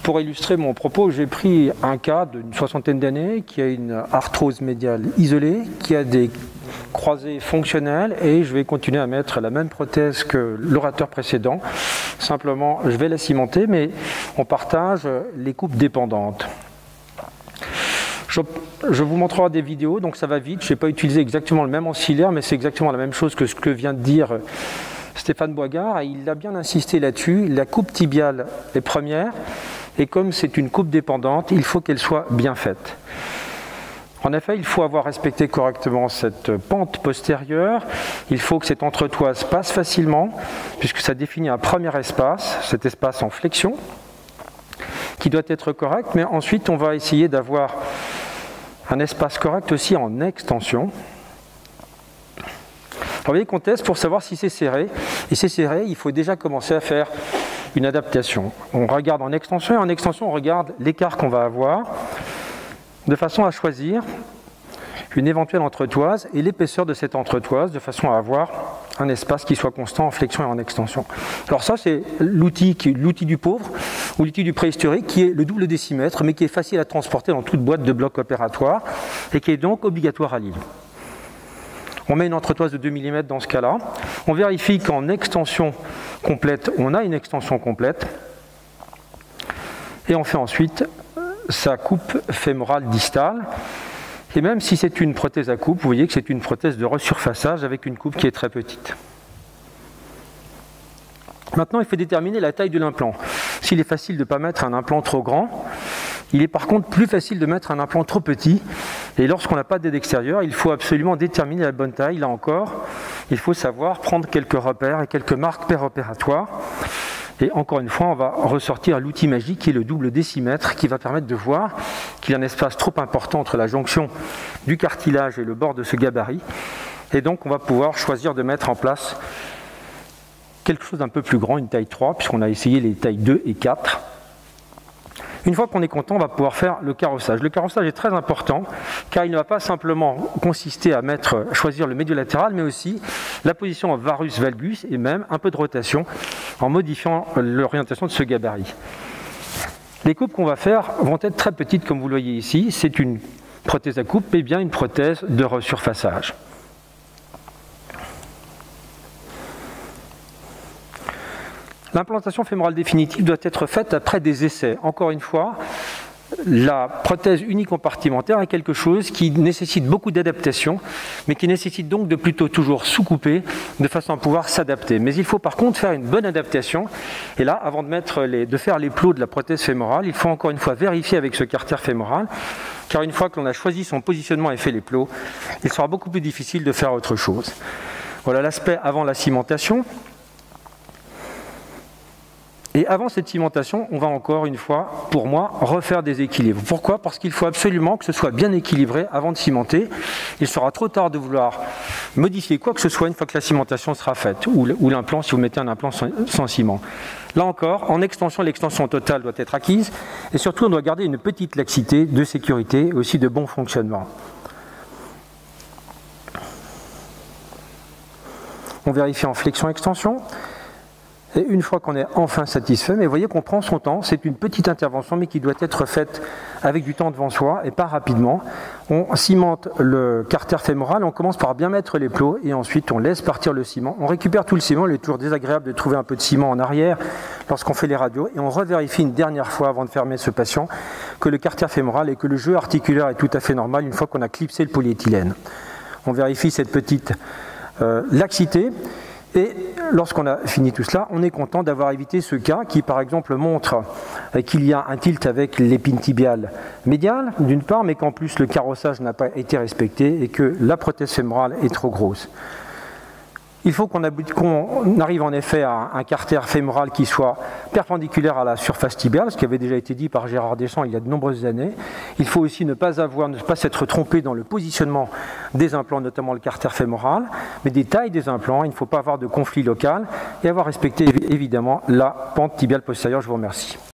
Pour illustrer mon propos, j'ai pris un cas d'une soixantaine d'années qui a une arthrose médiale isolée, qui a des croisées fonctionnelles, et je vais continuer à mettre la même prothèse que l'orateur précédent. Simplement, je vais la cimenter, mais on partage les coupes dépendantes. Je vous montrerai des vidéos, donc ça va vite. Je n'ai pas utilisé exactement le même ancillaire, mais c'est exactement la même chose que ce que vient de dire Stéphane Boigard, et il a bien insisté là-dessus. La coupe tibiale est première, et comme c'est une coupe dépendante, il faut qu'elle soit bien faite. En effet, il faut avoir respecté correctement cette pente postérieure, il faut que cette entretoise passe facilement, puisque ça définit un premier espace, cet espace en flexion, qui doit être correct, mais ensuite on va essayer d'avoir un espace correct aussi en extension. Alors, vous voyez qu'on teste pour savoir si c'est serré, et c'est serré, il faut déjà commencer à faire une adaptation. On regarde en extension, et en extension on regarde l'écart qu'on va avoir, de façon à choisir une éventuelle entretoise et l'épaisseur de cette entretoise, de façon à avoir un espace qui soit constant en flexion et en extension. Alors ça, c'est l'outil du pauvre, ou l'outil du préhistorique, qui est le double décimètre, mais qui est facile à transporter dans toute boîte de bloc opératoire, et qui est donc obligatoire à Lille. On met une entretoise de 2 mm dans ce cas-là. On vérifie qu'en extension complète, on a une extension complète. Et on fait ensuite sa coupe fémorale distale. Et même si c'est une prothèse à coupe, vous voyez que c'est une prothèse de resurfaçage avec une coupe qui est très petite. Maintenant, il faut déterminer la taille de l'implant. S'il est facile de ne pas mettre un implant trop grand, il est par contre plus facile de mettre un implant trop petit. Et lorsqu'on n'a pas d'aide extérieure, il faut absolument déterminer la bonne taille. Là encore, il faut savoir prendre quelques repères et quelques marques péropératoires. Et encore une fois, on va ressortir l'outil magique qui est le double décimètre, qui va permettre de voir qu'il y a un espace trop important entre la jonction du cartilage et le bord de ce gabarit. Et donc, on va pouvoir choisir de mettre en place quelque chose d'un peu plus grand, une taille 3, puisqu'on a essayé les tailles 2 et 4. Une fois qu'on est content, on va pouvoir faire le carrossage. Le carrossage est très important, car il ne va pas simplement consister à choisir le médio latéral, mais aussi la position en varus valgus et même un peu de rotation en modifiant l'orientation de ce gabarit. Les coupes qu'on va faire vont être très petites, comme vous le voyez ici. C'est une prothèse à coupe, mais bien une prothèse de resurfaçage. L'implantation fémorale définitive doit être faite après des essais. Encore une fois, la prothèse unicompartimentaire est quelque chose qui nécessite beaucoup d'adaptation, mais qui nécessite donc de plutôt toujours sous-couper de façon à pouvoir s'adapter. Mais il faut par contre faire une bonne adaptation. Et là, avant de faire les plots de la prothèse fémorale, il faut encore une fois vérifier avec ce carter fémoral, car une fois que l'on a choisi son positionnement et fait les plots, il sera beaucoup plus difficile de faire autre chose. Voilà l'aspect avant la cimentation. Et avant cette cimentation, on va encore une fois, pour moi, refaire des équilibres. Pourquoi ? Parce qu'il faut absolument que ce soit bien équilibré avant de cimenter. Il sera trop tard de vouloir modifier quoi que ce soit une fois que la cimentation sera faite, ou l'implant si vous mettez un implant sans ciment. Là encore, en extension, l'extension totale doit être acquise, et surtout on doit garder une petite laxité de sécurité, et aussi de bon fonctionnement. On vérifie en flexion-extension. Et une fois qu'on est enfin satisfait, mais vous voyez qu'on prend son temps, c'est une petite intervention mais qui doit être faite avec du temps devant soi et pas rapidement. On cimente le carter fémoral, on commence par bien mettre les plots et ensuite on laisse partir le ciment. On récupère tout le ciment, il est toujours désagréable de trouver un peu de ciment en arrière lorsqu'on fait les radios et on revérifie une dernière fois avant de fermer ce patient que le carter fémoral et que le jeu articulaire est tout à fait normal une fois qu'on a clipsé le polyéthylène. On vérifie cette petite laxité. Et lorsqu'on a fini tout cela, on est content d'avoir évité ce cas qui, par exemple, montre qu'il y a un tilt avec l'épine tibiale médiale, d'une part, mais qu'en plus le carrossage n'a pas été respecté et que la prothèse fémorale est trop grosse. Il faut qu'on arrive en effet à un carter fémoral qui soit perpendiculaire à la surface tibiale, ce qui avait déjà été dit par Gérard Deschamps il y a de nombreuses années. Il faut aussi ne pas s'être trompé dans le positionnement des implants, notamment le carter fémoral, mais des tailles des implants. Il ne faut pas avoir de conflit local et avoir respecté évidemment la pente tibiale postérieure. Je vous remercie.